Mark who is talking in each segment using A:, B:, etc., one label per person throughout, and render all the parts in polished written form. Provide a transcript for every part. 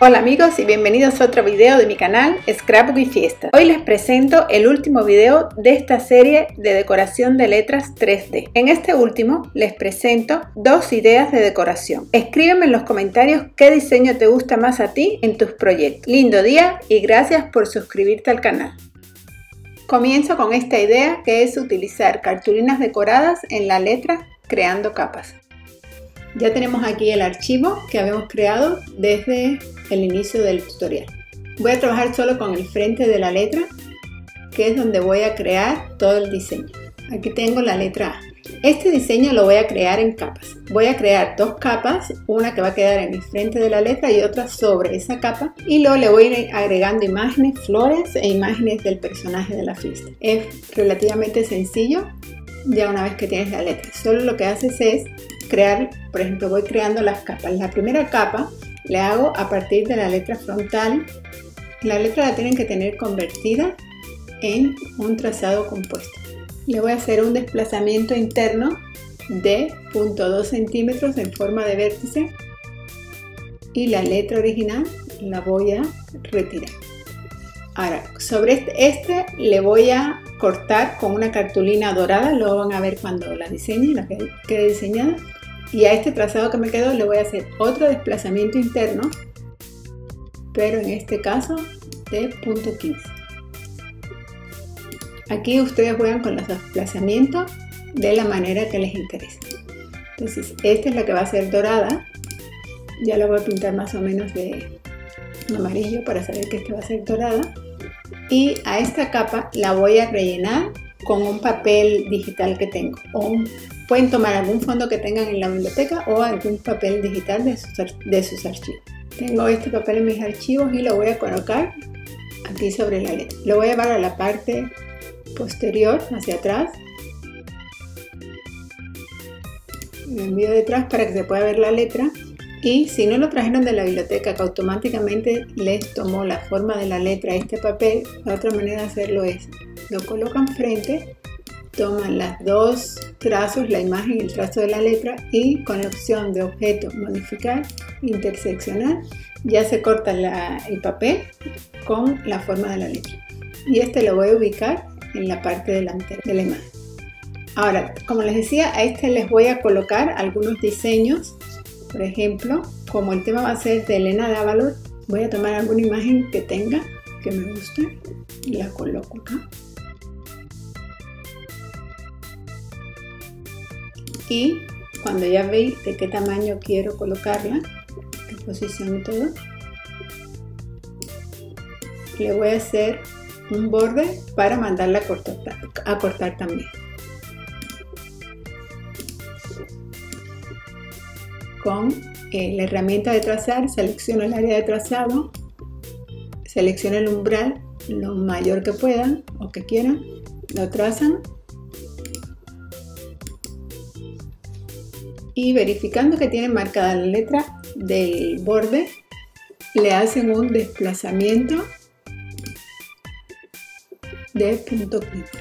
A: Hola amigos y bienvenidos a otro video de mi canal Scrapbook y Fiestas. Hoy les presento el último video de esta serie de decoración de letras 3D. En este último les presento dos ideas de decoración. Escríbeme en los comentarios qué diseño te gusta más a ti en tus proyectos. Lindo día y gracias por suscribirte al canal. Comienzo con esta idea que es utilizar cartulinas decoradas en la letra creando capas. Ya tenemos aquí el archivo que habíamos creado desde el inicio del tutorial. Voy a trabajar solo con el frente de la letra, que es donde voy a crear todo el diseño. Aquí tengo la letra A. Este diseño lo voy a crear en capas. Voy a crear dos capas, una que va a quedar en el frente de la letra y otra sobre esa capa. Y luego le voy a ir agregando imágenes, flores e imágenes del personaje de la fiesta. Es relativamente sencillo ya una vez que tienes la letra. Solo lo que haces es crear, por ejemplo, voy creando las capas. La primera capa le hago a partir de la letra frontal. La letra la tienen que tener convertida en un trazado compuesto. Le voy a hacer un desplazamiento interno de 0.2 centímetros en forma de vértice y la letra original la voy a retirar. Ahora, sobre este le voy a cortar con una cartulina dorada, lo van a ver cuando la diseñe, la que quede diseñada. Y a este trazado que me quedó le voy a hacer otro desplazamiento interno, pero en este caso de 0.15. Aquí ustedes juegan con los desplazamientos de la manera que les interese. Entonces esta es la que va a ser dorada. Ya la voy a pintar más o menos de amarillo para saber que esta va a ser dorada. Y a esta capa la voy a rellenar con un papel digital que tengo. Pueden tomar algún fondo que tengan en la biblioteca o algún papel digital de sus archivos. Tengo este papel en mis archivos y lo voy a colocar aquí sobre la letra. Lo voy a llevar a la parte posterior, hacia atrás. Lo envío detrás para que se pueda ver la letra. Y si no lo trajeron de la biblioteca, que automáticamente les tomó la forma de la letra este papel, la otra manera de hacerlo es, lo colocan frente, toman las dos trazos, la imagen y el trazo de la letra, y con la opción de objeto, modificar, interseccionar, ya se corta el papel con la forma de la letra. Y este lo voy a ubicar en la parte delantera de la imagen. Ahora, como les decía, a este les voy a colocar algunos diseños. Por ejemplo, como el tema va a ser de Elena Dávalos, voy a tomar alguna imagen que tenga, que me guste, y la coloco acá. Y cuando ya veis de qué tamaño quiero colocarla, qué posición y todo, le voy a hacer un borde para mandarla a cortar también. Con la herramienta de trazar, selecciono el área de trazado, selecciono el umbral lo mayor que puedan o que quieran, lo trazan y verificando que tienen marcada la letra del borde, le hacen un desplazamiento de 0.15.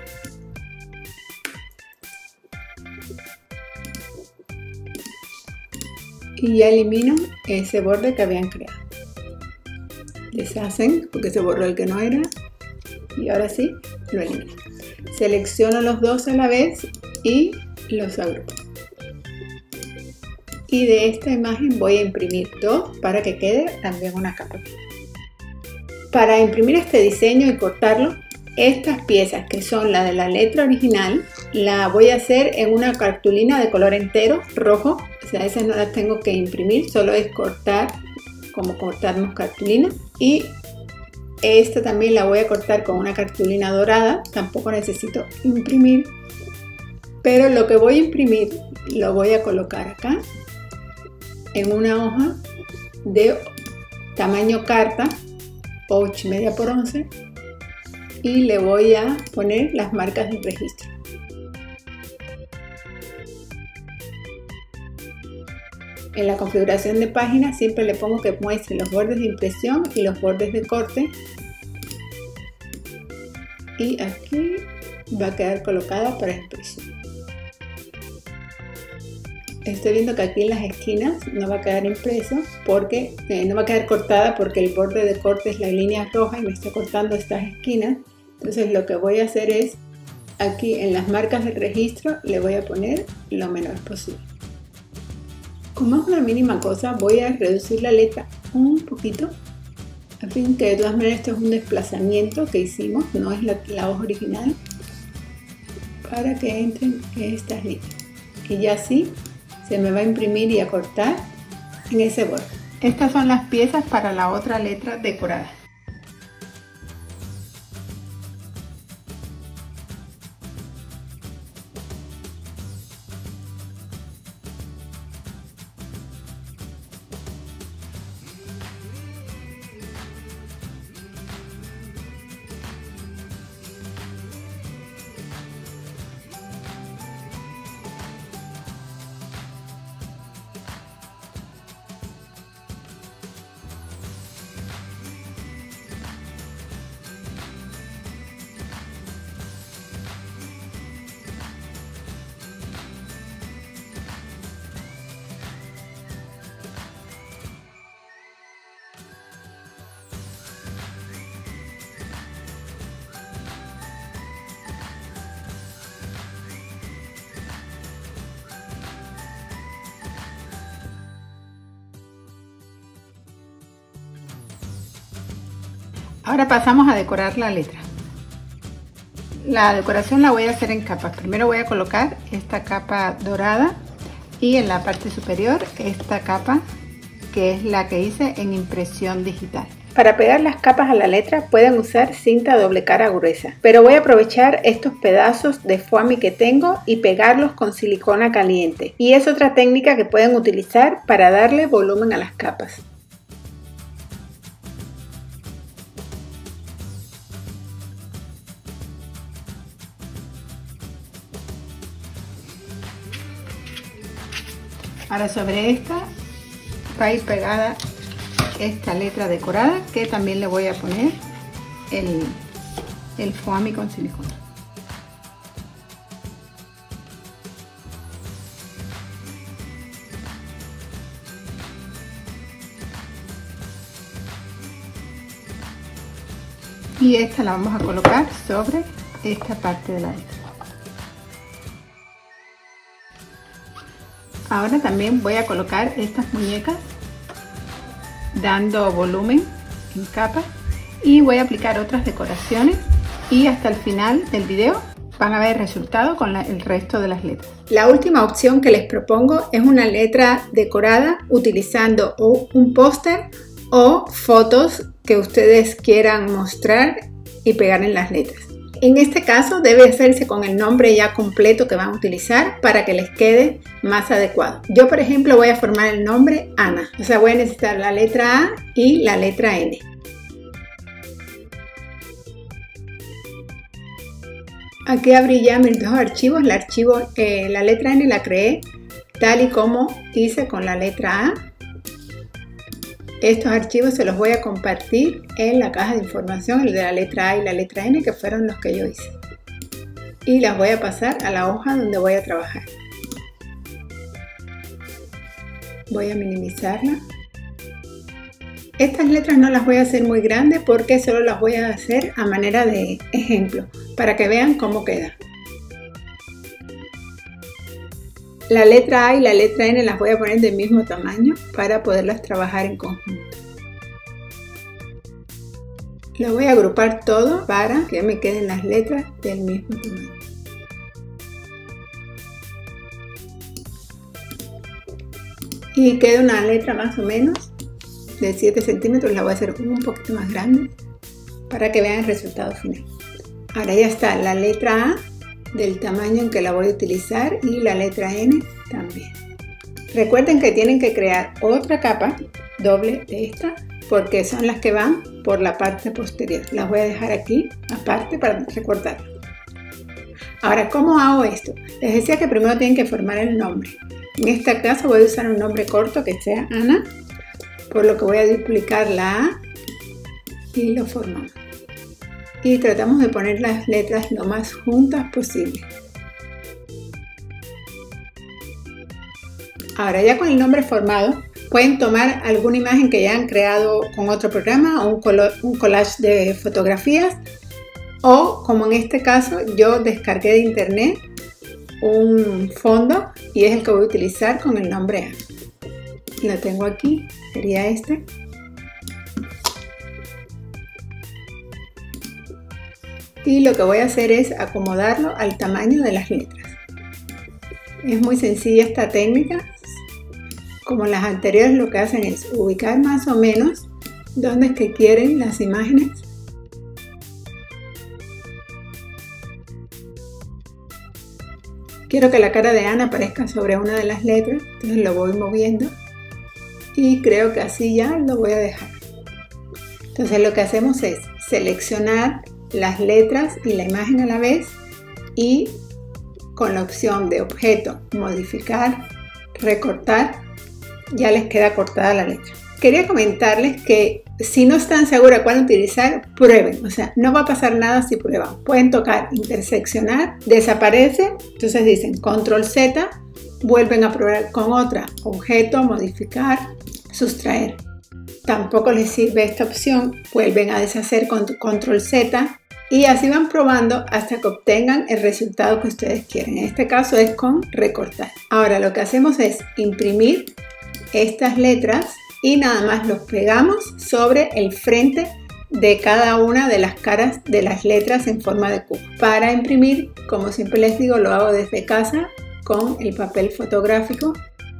A: Y ya elimino ese borde que habían creado. Deshacen porque se borró el que no era y ahora sí lo elimino. Selecciono los dos a la vez y los agrupo. Y de esta imagen voy a imprimir dos para que quede también una capa. Para imprimir este diseño y cortarlo, estas piezas que son la de la letra original, la voy a hacer en una cartulina de color entero, rojo. O sea, esas no las tengo que imprimir, solo es cortar, como cortarnos cartulina. Y esta también la voy a cortar con una cartulina dorada, tampoco necesito imprimir. Pero lo que voy a imprimir lo voy a colocar acá, en una hoja de tamaño carta, 8,5 por 11. Y le voy a poner las marcas de registro. En la configuración de página siempre le pongo que muestre los bordes de impresión y los bordes de corte. Y aquí va a quedar colocada para impresión. Estoy viendo que aquí en las esquinas no va a quedar impreso porque no va a quedar cortada porque el borde de corte es la línea roja y me está cortando estas esquinas. Entonces lo que voy a hacer es aquí en las marcas del registro le voy a poner lo menor posible. Como es una mínima cosa, voy a reducir la letra un poquito. En fin, que de todas maneras esto es un desplazamiento que hicimos, no es la hoja original, para que entren estas líneas. Y ya así se me va a imprimir y a cortar en ese borde. Estas son las piezas para la otra letra decorada. Ahora pasamos a decorar la letra. La decoración la voy a hacer en capas. Primero voy a colocar esta capa dorada y en la parte superior esta capa que es la que hice en impresión digital. Para pegar las capas a la letra pueden usar cinta doble cara gruesa, pero voy a aprovechar estos pedazos de foamy que tengo y pegarlos con silicona caliente. Y es otra técnica que pueden utilizar para darle volumen a las capas. Ahora sobre esta va a ir pegada esta letra decorada que también le voy a poner el foamy con silicona. Y esta la vamos a colocar sobre esta parte de la letra. Ahora también voy a colocar estas muñecas dando volumen en capas y voy a aplicar otras decoraciones y hasta el final del video van a ver el resultado con el resto de las letras. La última opción que les propongo es una letra decorada utilizando un póster o fotos que ustedes quieran mostrar y pegar en las letras. En este caso debe hacerse con el nombre ya completo que van a utilizar para que les quede más adecuado. Yo por ejemplo voy a formar el nombre Ana, o sea voy a necesitar la letra A y la letra N. Aquí abrí ya mis dos archivos, la letra N la creé tal y como hice con la letra A. Estos archivos se los voy a compartir en la caja de información, el de la letra A y la letra N, que fueron los que yo hice. Y las voy a pasar a la hoja donde voy a trabajar. Voy a minimizarla. Estas letras no las voy a hacer muy grandes porque solo las voy a hacer a manera de ejemplo, para que vean cómo queda. La letra A y la letra N las voy a poner del mismo tamaño para poderlas trabajar en conjunto. Lo voy a agrupar todo para que me queden las letras del mismo tamaño. Y queda una letra más o menos de 7 centímetros, la voy a hacer un poquito más grande para que vean el resultado final. Ahora ya está la letra A del tamaño en que la voy a utilizar y la letra N también. Recuerden que tienen que crear otra capa doble de esta porque son las que van por la parte posterior. Las voy a dejar aquí aparte para recortarlas. Ahora, ¿cómo hago esto? Les decía que primero tienen que formar el nombre. En este caso voy a usar un nombre corto que sea Ana, por lo que voy a duplicar la A y lo formamos. Y tratamos de poner las letras lo más juntas posible. Ahora ya con el nombre formado, pueden tomar alguna imagen que ya han creado con otro programa o un collage de fotografías, o como en este caso yo descargué de internet un fondo y es el que voy a utilizar con el nombre Ana. Lo tengo aquí, sería este. Y lo que voy a hacer es acomodarlo al tamaño de las letras. Es muy sencilla esta técnica. Como las anteriores, lo que hacen es ubicar más o menos dónde es que quieren las imágenes. Quiero que la cara de Ana aparezca sobre una de las letras, entonces lo voy moviendo y creo que así ya lo voy a dejar. Entonces lo que hacemos es seleccionar las letras y la imagen a la vez y con la opción de objeto, modificar, recortar, ya les queda cortada la letra. Quería comentarles que si no están seguros cuál utilizar, prueben. O sea, no va a pasar nada si prueban. Pueden tocar interseccionar, desaparece, entonces dicen Control Z, vuelven a probar con otra, objeto, modificar, sustraer. Tampoco les sirve esta opción, vuelven a deshacer con Control Z y así van probando hasta que obtengan el resultado que ustedes quieren. En este caso es con recortar. Ahora lo que hacemos es imprimir estas letras y nada más los pegamos sobre el frente de cada una de las caras de las letras en forma de cubo. Para imprimir, como siempre les digo, lo hago desde casa con el papel fotográfico.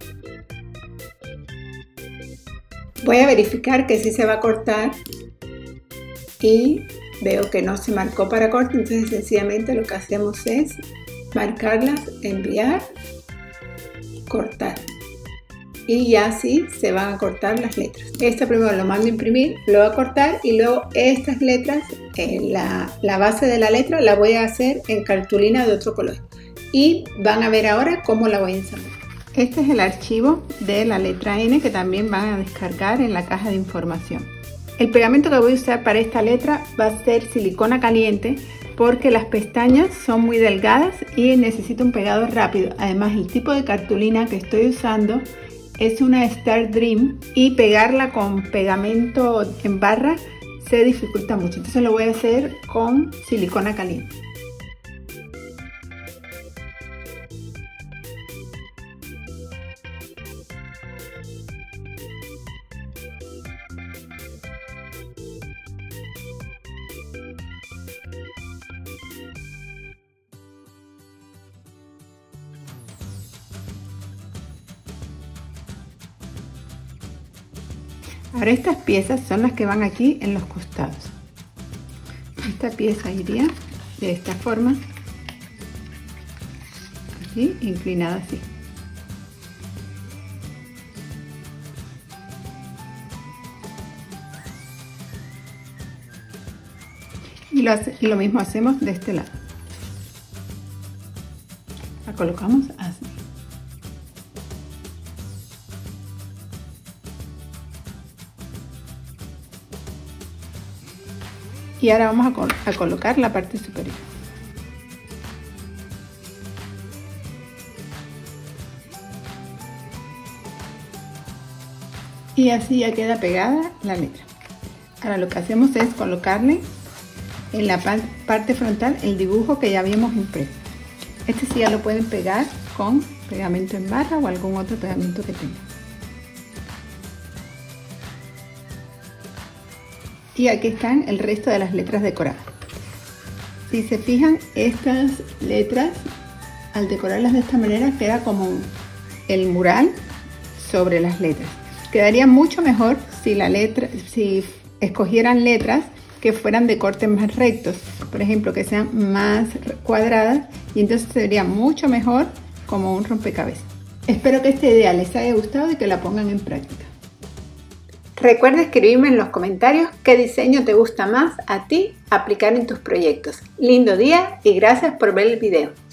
A: Voy a verificar que sí se va a cortar y veo que no se marcó para corte, entonces sencillamente lo que hacemos es marcarlas, enviar, cortar. Y ya así se van a cortar las letras. Este primero lo mando a imprimir, lo voy a cortar y luego estas letras, la base de la letra la voy a hacer en cartulina de otro color. Y van a ver ahora cómo la voy a ensamblar. Este es el archivo de la letra N que también van a descargar en la caja de información. El pegamento que voy a usar para esta letra va a ser silicona caliente porque las pestañas son muy delgadas y necesito un pegado rápido. Además, el tipo de cartulina que estoy usando es una Star Dream y pegarla con pegamento en barra se dificulta mucho. Entonces lo voy a hacer con silicona caliente. Ahora estas piezas son las que van aquí en los costados. Esta pieza iría de esta forma, aquí inclinada así. Y lo mismo hacemos de este lado. La colocamos así. Y ahora vamos a colocar la parte superior. Y así ya queda pegada la letra. Ahora lo que hacemos es colocarle en la parte frontal el dibujo que ya habíamos impreso. Este sí ya lo pueden pegar con pegamento en barra o algún otro pegamento que tengan. Y aquí están el resto de las letras decoradas. Si se fijan, estas letras, al decorarlas de esta manera, queda como el mural sobre las letras. Quedaría mucho mejor si escogieran letras que fueran de cortes más rectos, por ejemplo, que sean más cuadradas, y entonces sería mucho mejor como un rompecabezas. Espero que esta idea les haya gustado y que la pongan en práctica. Recuerda escribirme en los comentarios qué diseño te gusta más a ti aplicar en tus proyectos. Lindo día y gracias por ver el video.